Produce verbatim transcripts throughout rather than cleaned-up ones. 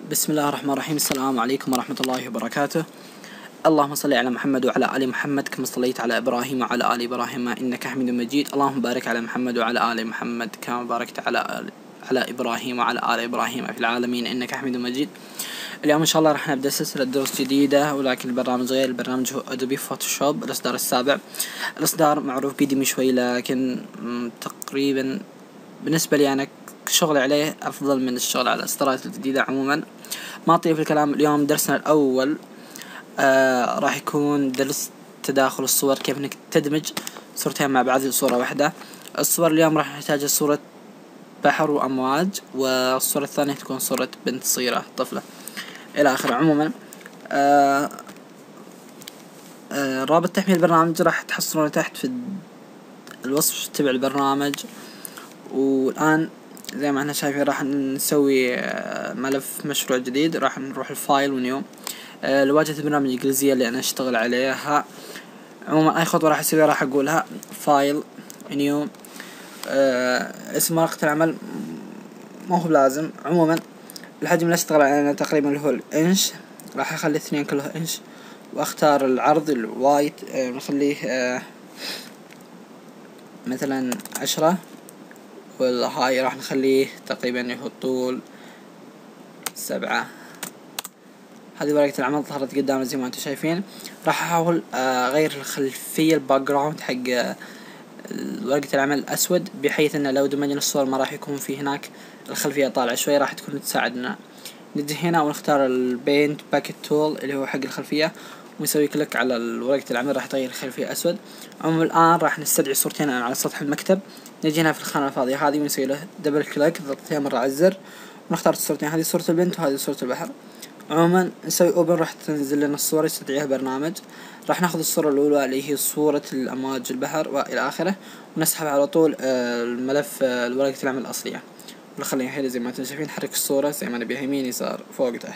بسم الله الرحمن الرحيم. السلام عليكم ورحمة الله وبركاته. اللهم صل على محمد وعلى آل محمد كما صليت على إبراهيم وعلى آل إبراهيم إنك حميد مجيد. اللهم بارك على محمد وعلى آل محمد كما باركت على آل على إبراهيم وعلى آل إبراهيم في العالمين إنك حميد مجيد. اليوم إن شاء الله راح نبدأ سلسلة دروس جديدة، ولكن البرنامج غير. البرنامج هو أدوبي فوتوشوب الإصدار السابع. الإصدار معروف قديم شوي، لكن تقريبا بالنسبة لي أنا شغل عليه أفضل من الشغل على الإصدارات الجديدة. عموما ما أطيل في الكلام، اليوم درسنا الأول آه راح يكون درس تداخل الصور، كيف انك تدمج صورتين مع بعض في صورة واحدة. الصور اليوم راح نحتاج صورة بحر وأمواج، والصورة الثانية تكون صورة بنت صغيرة طفلة إلى آخره. عموما آه آه رابط تحميل البرنامج راح تحصلونه تحت في الوصف تبع البرنامج. والآن زي ما احنا شايفين راح نسوي ملف مشروع جديد. راح نروح الفايل ونيو. أه لواجهة البرنامج الإنجليزية اللي أنا أشتغل عليها. عموما أي خطوة راح أسويها راح أقولها فايل نيو. أه اسم ورقة العمل ما هو بلازم. عموما الحجم اللي أشتغل عليه أنا تقريبا اللي هو الإنش، راح أخلي اثنين كله إنش، وأختار العرض الوايت أه نخليه أه مثلا عشرة، والهاي راح نخليه تقريبا يهو الطول سبعة. هذه ورقة العمل ظهرت قدامنا زي ما انتم شايفين. راح احاول اغير الخلفية الباك جراوند حق ورقة العمل الاسود، بحيث انه لو دمجنا الصور ما راح يكون في هناك الخلفية طالعة شوي، راح تكون تساعدنا. نجي هنا ونختار البينت باكيت تول اللي هو حق الخلفية، ونسوي كليك على ورقة العمل راح تغير الخلفية اسود. عموما الان راح نستدعي صورتين على سطح المكتب. نجي هنا في الخانة الفاضية هذه ونسوي له دبل كليك، ضغطتين مرة على الزر، ونختار الصورتين، هذه صورة البنت وهذه صورة البحر. عموما نسوي اوبن، راح تنزل لنا الصور يستدعيها برنامج. راح ناخذ الصورة الاولى اللي هي صورة الامواج البحر والى اخره، ونسحب على طول الملف ورقة العمل الاصلية، ونخليها هنا زي ما انتم شايفين. نحرك الصورة زي ما نبيها، يمين يسار فوق تحت.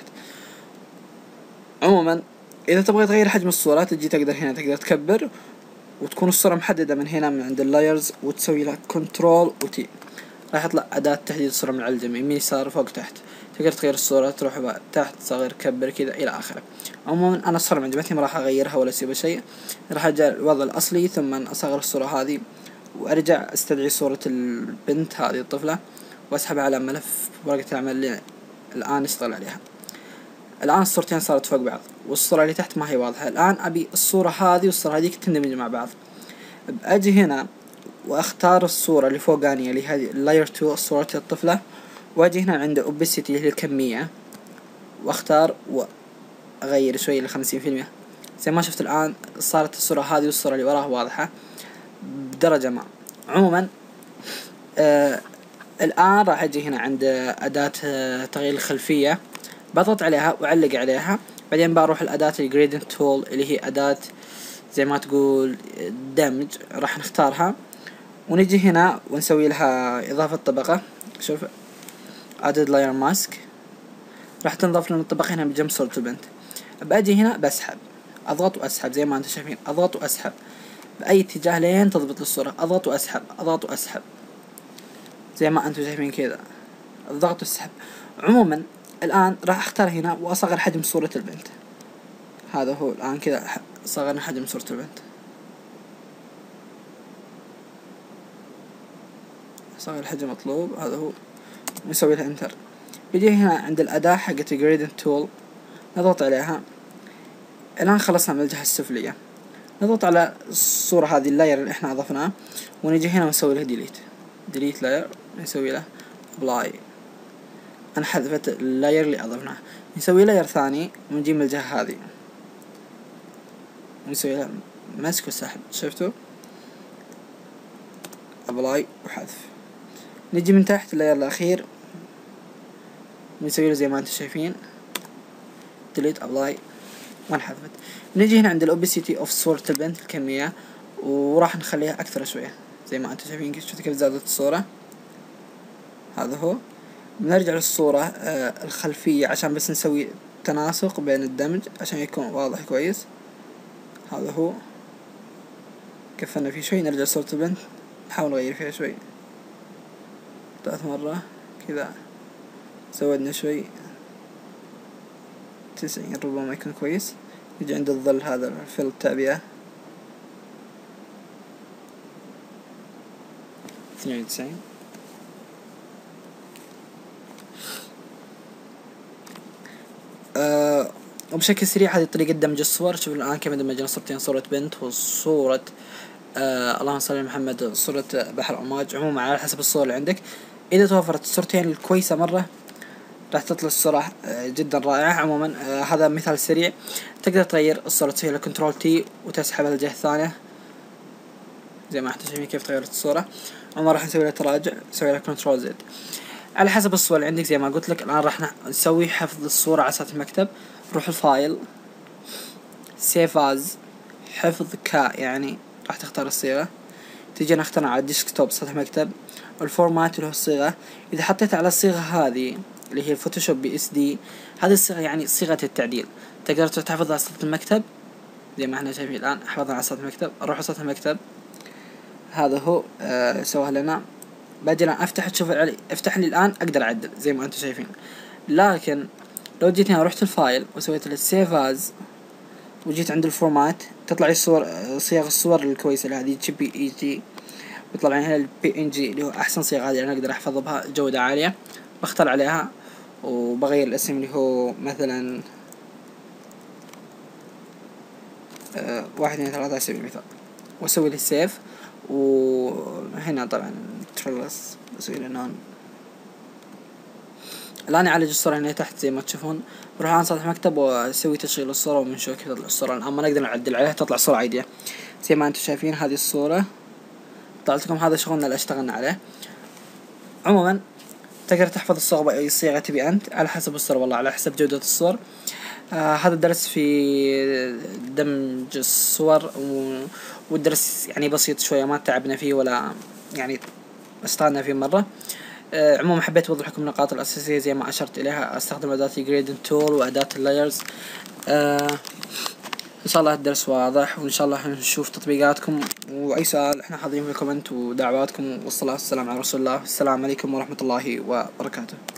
عموما اذا تبغى تغير حجم الصورة تجي تقدر هنا تقدر تكبر، وتكون الصورة محددة من هنا من عند اللايرز، وتسوي لها كنترول وتي، راح يطلع أداة تحديد الصورة من على الجنب، يمين يسار فوق تحت. تقدر تغير الصورة، تروح بقى تحت صغير كبر كذا إلى آخره. عموما أنا الصورة من عجبتني ما راح أغيرها ولا أسيب شيء، راح أرجع الوضع الأصلي، ثم أصغر الصورة هذه، وأرجع أستدعي صورة البنت هذه الطفلة، وأسحبها على ملف ورقة العمل اللي الآن اشتغل عليها. الآن الصورتين صارت فوق بعض، والصورة اللي تحت ما هي واضحة. الآن أبي الصورة هذه والصورة هذيك تندمج مع بعض. بأجي هنا واختار الصورة اللي فوقانية اللي هذه لاير تو صورة الطفلة، واجي هنا عند اوبسيتي اللي هي الكمية، واختار واغير شوي لخمسين في المية. زي ما شفت الان صارت الصورة هذه والصورة اللي وراها واضحة بدرجة ما. عموما آه الان راح اجي هنا عند اداة آه تغيير الخلفية، بضغط عليها واعلق عليها. بعدين بروح الاداة الجريدنت تول اللي هي اداة زي ما تقول دمج، راح نختارها، ونجي هنا ونسوي لها إضافة طبقة. شوف added layer mask، راح تنضاف لنا الطبقة هنا بجنب صورة البنت. بأجي هنا بسحب، أضغط وأسحب زي ما أنتم شايفين، أضغط وأسحب بأي اتجاه لين تضبط الصورة، أضغط وأسحب أضغط وأسحب زي ما أنتم شايفين كذا، الضغط والسحب. عموما الآن راح أختار هنا وأصغر حجم صورة البنت. هذا هو الآن كذا صغرنا حجم صورة البنت، صغر الحجم مطلوب، هذا هو. نسوي لها انتر. بيجي هنا عند الأداة حقت gradient tool، نضغط عليها. الآن خلصنا من الجهة السفلية، نضغط على الصورة هذه اللاير اللي احنا أضفناه، ونجي هنا ونسوي له delete delete layer، نسوي له apply. أنا حذفت اللاير اللي أضفناه، نسوي لاير ثاني ونجي من الجهة هذه ونسوي له مسك وسحب. شفتوا apply وحذف. نجي من تحت اللاير الأخير نسوي له زي ما انتم شايفين delete apply وانحذفت. نجي هنا عند الاوبسيتي اوف صورة البنت الكمية، وراح نخليها أكثر شوية زي ما انتم شايفين. شفتوا كيف زادت الصورة؟ هذا هو. بنرجع للصورة آه الخلفية عشان بس نسوي تناسق بين الدمج عشان يكون واضح كويس. هذا هو. كفلنا فيه شوي، نرجع لصورة البنت نحاول نغير فيها شوي ثلاث مرة كذا، زودنا شوي تسعين ربما يكون كويس. يجي عند الظل هذا في التعبئة اثنين وتسعين. أه وبشكل سريع هذه طريقة دمج الصور. شوف الآن كيف دمجنا صورتين، صورة بنت وصورة آه اللهم صل على محمد، صورة بحر أمواج. عموما على حسب الصور اللي عندك، إذا توفرت الصورتين الكويسة مرة راح تطلع الصورة آه جدا رائعة. عموما آه هذا مثال سريع. تقدر تغير الصورة، تسوي لها كنترول تي وتسحبها للجهة الثانية زي ما احنا شايفين كيف تغيرت الصورة. عموما راح نسوي لها تراجع، نسوي لها كنترول زد على حسب الصور اللي عندك. زي ما قلت لك الآن راح نسوي حفظ الصورة على سطح المكتب. روح الفايل، سيف از، حفظ كا، يعني راح تختار الصيغة، تيجي نختارها على الديسكتوب سطح مكتب، والفورمات اللي هو الصيغة. إذا حطيت على الصيغة هذه اللي هي الفوتوشوب بي اس دي، هذه الصيغة يعني صيغة التعديل، تقدر تحفظها على سطح المكتب زي ما احنا شايفين الآن. احفظها على سطح المكتب، اروح سطح المكتب، هذا هو آه سواه لنا. باجي الآن افتح، تشوف افتح لي الآن اقدر اعدل زي ما انتم شايفين. لكن لو جيت هنا رحت الفايل وسويت له سيف از وجيت عند الفورمات، تطلع لي الصور، صيغ الصور الكويسة هذه جي بي اي جي، بيطلع هنا البي ان جي اللي هو احسن صيغة هذه انا اقدر احفظها بها جودة عالية. بختار عليها وبغير الاسم اللي هو مثلا أه واحد اثنين ثلاثة على سبيل المثال، واسوي له سيف. وهنا طبعا ترلس بسوي له نون. الآن أعالج الصورة هنا تحت زي ما تشوفون. بروح على سطح مكتب وأسوي تشغيل الصورة ونشوف كيف تطلع الصورة. الآن ما نقدر نعدل عليها، تطلع صورة عادية زي ما أنتم شايفين. هذه الصورة طلعت لكم، هذا شغلنا اللي اشتغلنا عليه. عموما تقدر تحفظ الصورة بأي صيغة تبي أنت على حسب الصورة، والله على حسب جودة الصور. آه هذا الدرس في دمج الصور، والدرس يعني بسيط شوية، ما تعبنا فيه ولا يعني اشتغلنا فيه مرة. آه عموما حبيت اوضح لكم النقاط الاساسيه زي ما اشرت اليها. استخدم اداه الجريدنت تول واداه اللايرز. آه ان شاء الله الدرس واضح، وان شاء الله نشوف تطبيقاتكم، واي سؤال احنا حاضرين في الكومنت ودعواتكم. والصلاه والسلام على رسول الله. السلام عليكم ورحمه الله وبركاته.